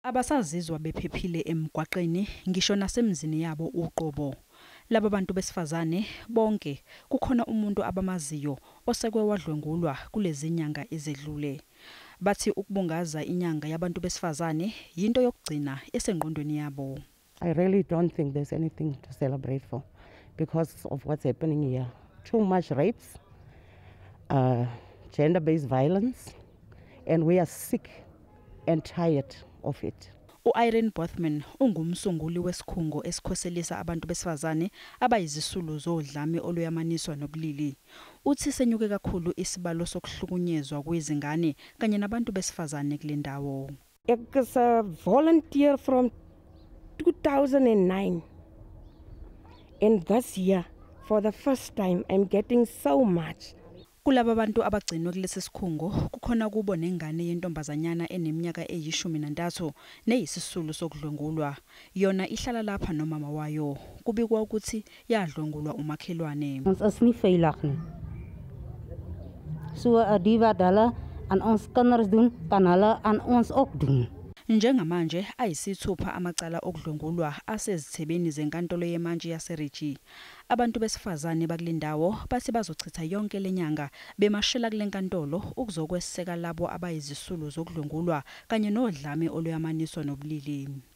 Abasazizwa bephephile emgwaqeni ngisho nasemzini yabo uqobo. Laba bantu besifazane bonke kukhona umuntu abamaziyo osekwe wadlwengulwa kulezi nyanga ezedlule. Bathi ukubungaza inyanga yabantu besifazane yinto yokugcina esengqondweni yabo. I really don't think there's anything to celebrate for because of what's happening here. Too much rapes, gender-based violence, and we are sick and tired of it. U-Irene Bothman ungumsunguli wesikhungo esikhoselisa abantu besifazane abayizisulu zodlame oluyamaniswa nobulili. Uthi senyuke kakhulu isibalo sokuhlukunyezwa kwezingane kanye nabantu besifazane kule ndawo. Ek is a volunteer from 2009. And this year, for the first time, I'm getting so much. Kulaba bantu abagcinwe kulesi sikhungo kukhona kubo nengane yentombazanyana eneminyaka eyi13 neyisisulu sokudlwengulwa. Yona ihlala lapha nomama wayo. Kubikwa ukuthi yadlwengulwa umakhelwane. Ons is nie veilig nie. So die wat hulle aan ons kinders doen, kan hulle aan ons ook doen. Njengamanje ayisithupha amacala okudlwengulwa asezithebeni zenkantolo yemanje yaseRigi. Abantu besifazane bakulindawo bathi bazochitha yonke lenyanga bemashela kule nkantolo ukuzokweseka labo abayizisulu zokudlwengulwa kanye nodlame oluyamaniswa nobulili.